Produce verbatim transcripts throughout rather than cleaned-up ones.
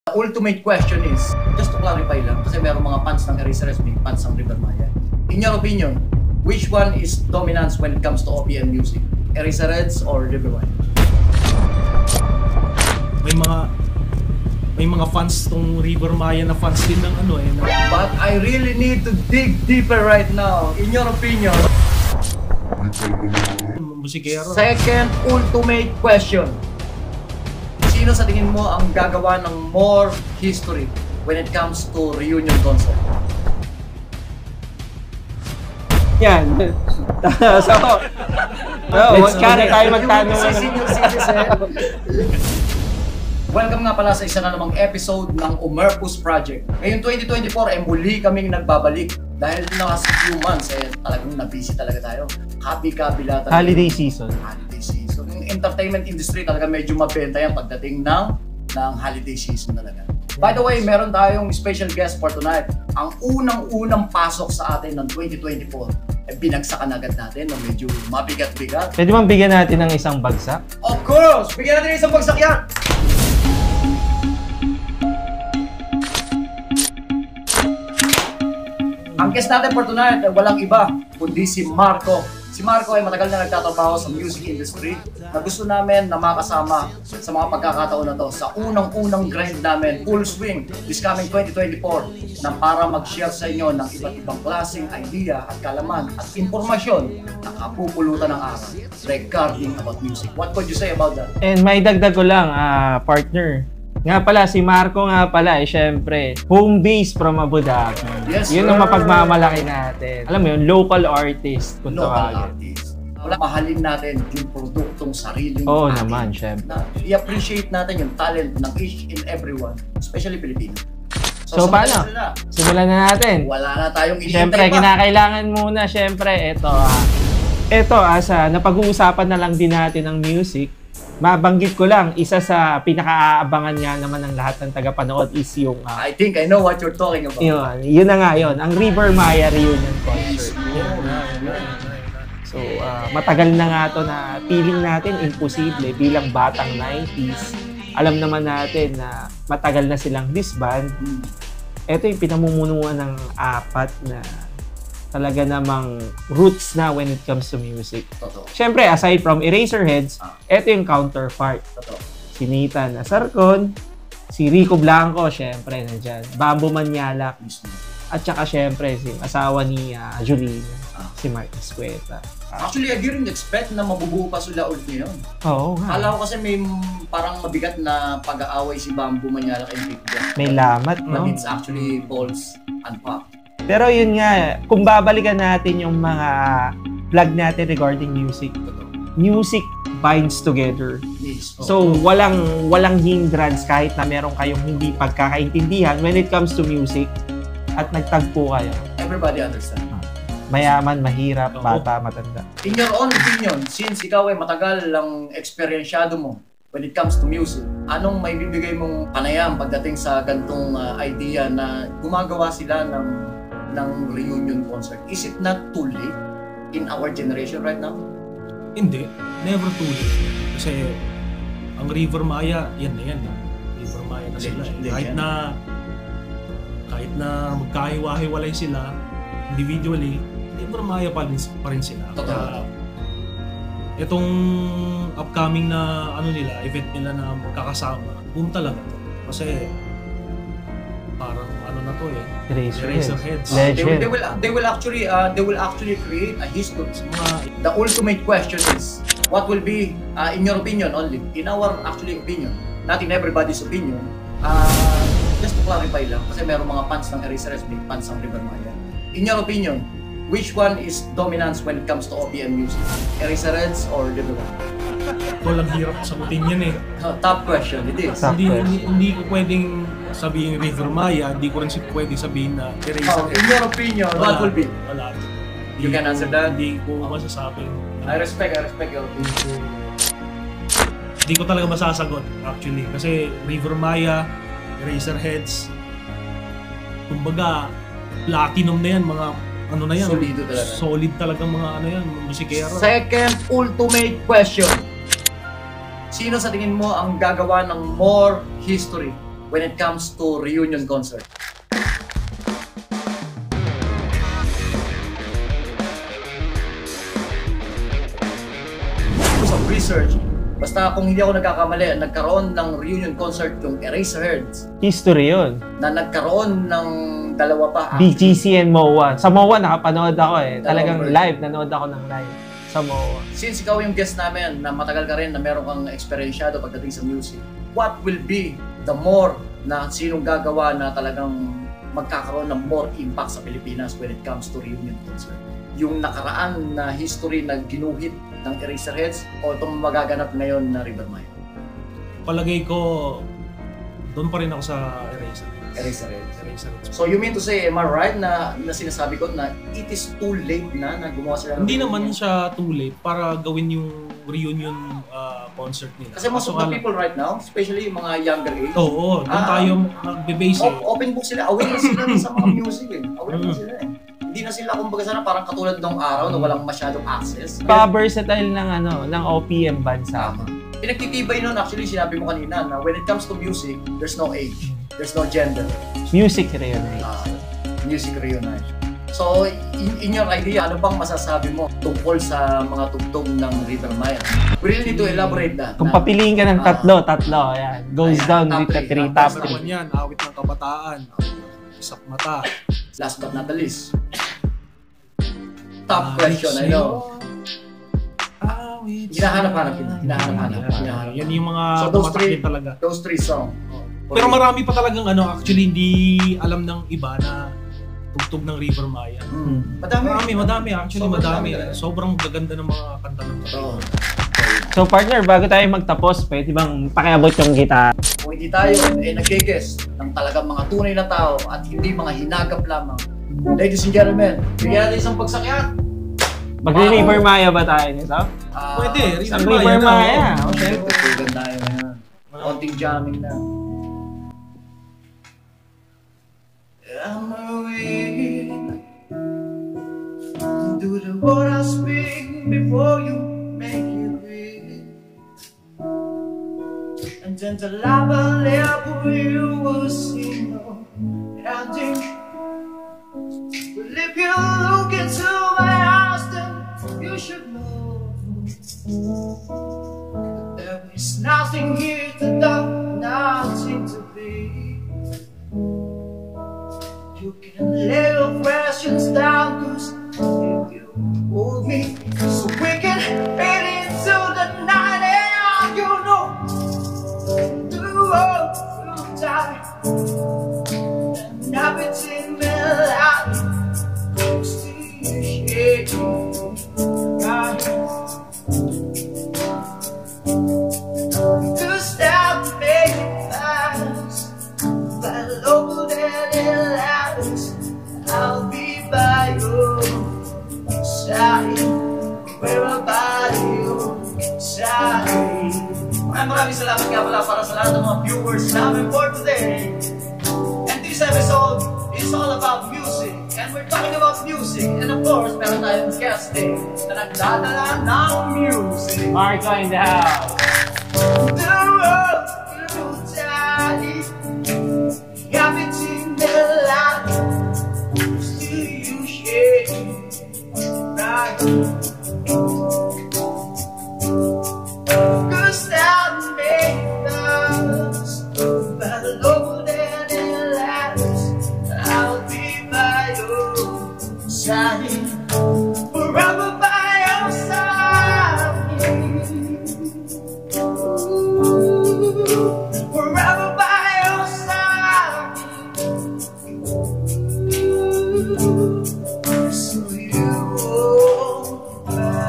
The ultimate question is, just to clarify lang, kasi meron mga fans ng Eraserheads, may fans ng River Maya. In your opinion, which one is dominance when it comes to O P M music? Eraserheads or River Maya? May mga may mga fans tong River Maya na fans din ng ano eh. Na... But I really need to dig deeper right now. In your opinion, musikero. Second ultimate question. Sino sa tingin mo ang gagawa ng more history when it comes to reunion concert? Yan. so, so wag ka na tayo magtanong. Si senior citizen. Welcome nga pala sa isa na namang episode ng Umerpus Project. Ngayong twenty twenty-four ay eh, muli kaming nagbabalik. Dahil nasa few months eh, talagang na-busy talaga tayo. Happy-kabila talaga. Holiday season. Holiday season. Yung entertainment industry talaga medyo mabenta yan pagdating ng, ng holiday season talaga. By the way, meron tayong special guest for tonight. Ang unang-unang pasok sa atin ng twenty twenty-four, eh, binagsakan agad natin, no? Medyo mabigat-bigat. Pwede bang bigyan natin ng isang bagsak? Of course! Bigyan natin ng isang bagsak yan! Ang guest natin for tonight ay walang iba, kundi si Marco. Si Marco ay matagal na nagtatrabaho sa music industry na gusto namin na makasama sa mga pagkakataon na to sa unang-unang grind namin, Full Swing, this coming twenty twenty-four, na para mag-share sa inyo ng iba't ibang klaseng idea at kalaman at impormasyon na kapupulutan ng araw regarding about music. What could you say about that? And may dagdag ko lang, uh, partner. Nga pala, si Marco nga pala, eh, syempre, home base from Abu Dhabi. Yes, yun sir. ang mapagmamalaki natin. Alam mo yun, local artist. Kung Local tawagin. artist. Wala, mahalin natin yung produktong sariling Oo atin. naman, syempre. Na i-appreciate natin yung talent ng each and everyone, especially Pilipino. So, paano? Na, Simulan na natin. wala na tayong Syempre, inihintay pa. kinakailangan muna, syempre, eto ah. Eto, asa, napag-uusapan na lang din natin ng music. Mabanggit ko lang, isa sa pinaka-aabangan nga naman ng lahat ng tagapanood is yung... Uh, I think I know what you're talking about. Yun, yun na nga yun, ang River Maya reunion concert. So, uh, matagal na nga to na feeling natin imposible bilang batang nineties. Alam naman natin na matagal na silang disband. Hmm. Ito yung pinamumunuan ng apat na talaga namang roots na when it comes to music. Totoo. Siyempre, aside from Eraserheads, Ah. ito yung counterpart. Totoo. Si Nathan Asarcon, si Rico Blanco, siyempre, nandyan. Bambo Manyalak, Mismo. at saka siyempre, si asawa ni uh, Julina, Ah. si Mark Escueta. Actually, I didn't expect na mabubuo pa sila ulit ngayon. Oo nga. Kala ko kasi may mm, parang mabigat na pag-aaway si Bambo Manyalak and Big Jack. May lamat, But no? it's actually false and pop. Pero yun nga, kung babalikan natin yung mga vlog natin regarding music, Totoo. music binds together. Yes. So, walang walang hindrance kahit na meron kayong hindi pagkakaintindihan when it comes to music at nagtagpo kayo. Everybody understand. Mayaman, mahirap, Oo. bata, matanda. In your own opinion, since ikaw ay matagal lang eksperyensyado mo when it comes to music, anong may bibigay mong panayam pagdating sa gantong uh, idea na gumagawa sila ng ng reunion concert? Is it not too late in our generation right now? Hindi, never too late. Kasi ang River Maya, yan na yan. Eh. River Maya na sila. Eh. Legend. Kahit na kahit na magkahiwa-hiwalay sila individually, River Maya pa rin, pa rin sila. Totoo. Kaya, itong upcoming na ano nila, event nila na magkakasama, boom talaga to. Kasi parang ano na to eh. Eraserheads. Eraserheads. Legend. They will, they will they will actually uh, they will actually create a history. Mga The ultimate question is, what will be uh, in your opinion only, in our actually opinion, not in everybody's opinion. Uh, just to clarify lang, kasi meron mga fans ng Eraserheads, may fans ng River Maya. In your opinion, which one is dominance when it comes to O P M music? Eraserheads or River Maya? ito lang hirap sagutin yan eh. Uh, top question, it is. Top Hindi, question. hindi, hindi ko pwedeng sabihin River Maya, hindi ko rin si pwedeng sabihin na Oh, Eraserheads. in your opinion, what will be? Wala. You can answer that? Hindi ko masasabi. I respect, I respect your opinion. Hindi ko talaga masasagot actually. Kasi River Maya, Eraserheads, kumbaga, platinum na yan, mga ano na yan. Solido talaga. Solid talagang mga ano yan, mga musikero. Second ultimate question. Sino sa tingin mo ang gagawa ng more history when it comes to reunion concert? Some research, basta kung hindi ako nagkakamali, nagkaroon ng reunion concert yung Eraserheads History yun. na nagkaroon ng dalawa pa. B G C and M O A. Sa M O A nakapanood ako eh. Dalawang Talagang version. live, nanood ako ng live sa M O A. Since ikaw yung guest namin na matagal ka rin na meron kang experiensyado pagdating sa music, what will be the more na sinong gagawa na talagang magkakaroon ng more impact sa Pilipinas when it comes to reunion concert? Yung nakaraan na history na ginuhit ng Eraserheads o itong magaganap ngayon na River Maya? Palagay ko, doon pa rin ako sa Eraser. Eraserheads. Eraserheads. So you mean to say, am I right na, na sinasabi ko na it is too late na na gumawa sila ng Hindi reunion? naman siya too late para gawin yung reunion uh, concert nila. Kasi most of the people right now, especially yung mga younger age, Oo, doon Ah, tayo magbe-base eh. o- open book sila, aware na sila sa mga music eh. Aware na Mm. sila eh. Hindi na sila kumbaga sana parang katulad ng araw na walang masyadong access. Pa-versatile ng ano, ng O P M band sa Tama. Pinagtitibay nun, actually sinabi mo kanina na when it comes to music, there's no age, there's no gender. music reunion. Uh, music reunion. So, in, in your idea, ano bang masasabi mo tungkol sa mga tugtog ng River Maya? We really need to elaborate that. Kung na- papiliin ka ng Ah. tatlo, tatlo, ayan. Goes Ayan, down top with the three, three, top top Basta three. naman yan, awit ng kabataan, isak mata. Last but not the least. Top Ah, question, I know. Awit. Hinahanap-hanap yun. Hinahanap-hanap. Hinahanap. Yan yung mga So, those tumatak three- din talaga. Those three songs. Pero marami pa talagang ano, actually hindi alam ng iba na tugtog ng River Maya. Mm. Madami. Marami, madami. Actually, Sobrang madami. dami talaga. Sobrang gaganda ng mga kanta ng Oo. So partner, bago tayo magtapos, pwede bang pakiabot yung gitara? Kung hindi tayo eh, nag-guess ng talagang mga tunay na tao at hindi mga hinagap lamang. Ladies and gentlemen, bigyan natin isang pagsakyat. Magre-River Maya ba tayo nito? Ah, Pwede, Sa River River Maya na, Maya. oh. Okay. Tutugan tayo ngayon. Konting jamming na. I'm awake. Do the word I speak before you make it real. And then the lava level you will see no ending. Well, if you look into my eyes, then you should know that there is nothing here to do, nothing to be. You can lay your questions down, cause if you hold me, so we can fade into the night, and you know, the world will die, and everything will happen, still shaking, right? To stop making fast, but over there in lives, I'll be by your side, wherever you side. Maraming maraming salamat nga pala para sa lahat ng mga viewers namin for today. And this episode is all about music. And we're talking about music. And of course, meron tayong guesting na nagdadala ng music. Marco in the house. The world will die. Everything that life still you share. Right. Cause that made us, but over there in lives, I'll be by your side, forever by your side. Forever by your side. So you hold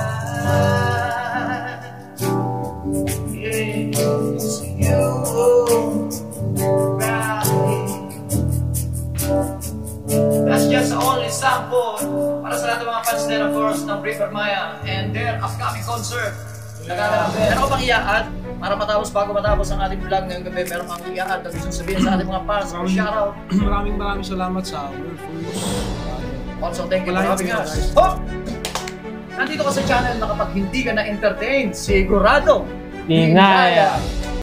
back. Yeah, so you hold back. That's just the only sample para sa lahat ng mga fans din, of course, ng River Maya and their upcoming concert. Meron ko bang iyakan? Para matapos, bago matapos ang ating vlog ngayong gabi, meron kang iyakan na gusto sabihin sa ating mga fans. Maraming- Shoutout. Maraming maraming salamat sa Workforce. Also, thank you for Wala having yun, us. guys. Oh! Nandito ka sa channel na kapag hindi ka na-entertain, sigurado, Dinaya.